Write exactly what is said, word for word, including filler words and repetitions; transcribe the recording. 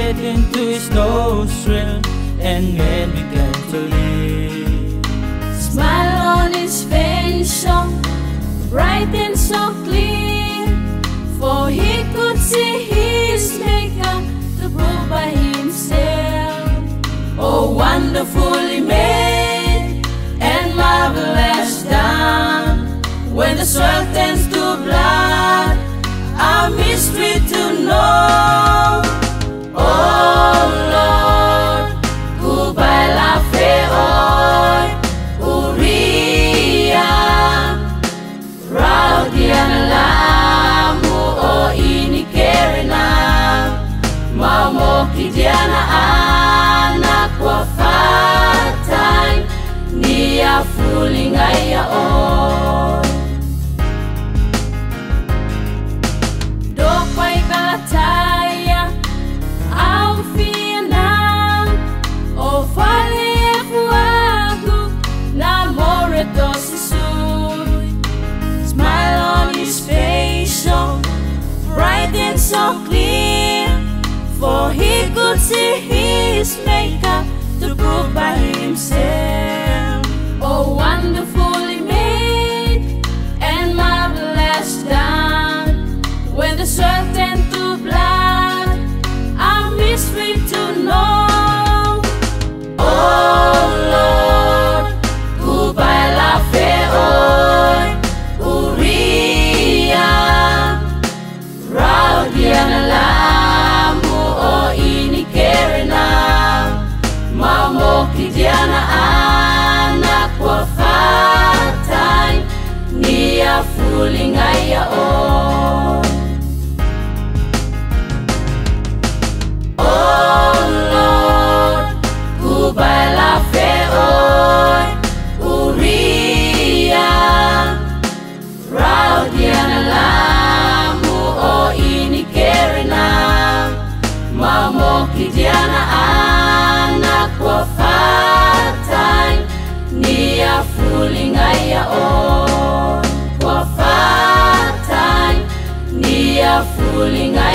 breath into his nostril, and man began to live. Smile on his face, so bright and so clear, for he could see his maker to prove by himself. Oh, wonderfully made and marvelous done, when the soil turns to blood, a mystery to know. Oh Lord, kubay la fe oy Uriya, raudian lamu o inikerina, mamoki diana anak wafatay, niya fulingaya oy. Dokoy balataya ang finang o fale fuego na moreto sisuy. Smile on his face, so bright and so clear, for he could see his maker to prove by himself. Oh, wonderfully made and marvelous done, when the soil turned to blood, a mystery to know. Oh Lord, kubay la fe oy Uriya, raudian lamu o inikerina, mamoki diana anak wafatay, niya fulingaya oy. Oh Lord, kubay la fe oy Uriya, raudian lamu o inikerina, mamoki diana anak wafatay, niya fulingaya oy. Wafatay, niya fulingaya